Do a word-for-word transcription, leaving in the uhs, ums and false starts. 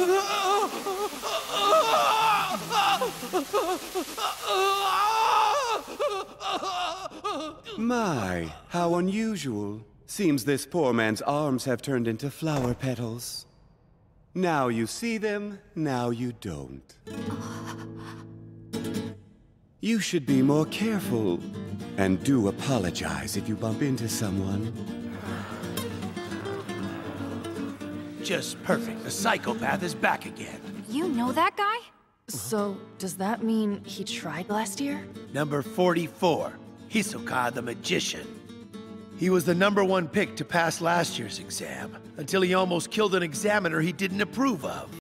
My, how unusual. Seems this poor man's arms have turned into flower petals. Now you see them, now you don't. You should be more careful. And do apologize if you bump into someone. Just perfect. The psychopath is back again. You know that guy? So, does that mean he tried last year? Number forty-four, Hisoka the Magician. He was the number one pick to pass last year's exam, until he almost killed an examiner he didn't approve of.